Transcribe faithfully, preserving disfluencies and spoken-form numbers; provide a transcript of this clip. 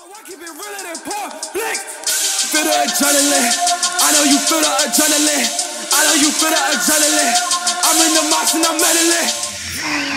I keep it realer than porn. Blick. Feel the adrenaline. I know you feel the adrenaline. I know you feel the adrenaline. I'm in the mosh and I'm meddling.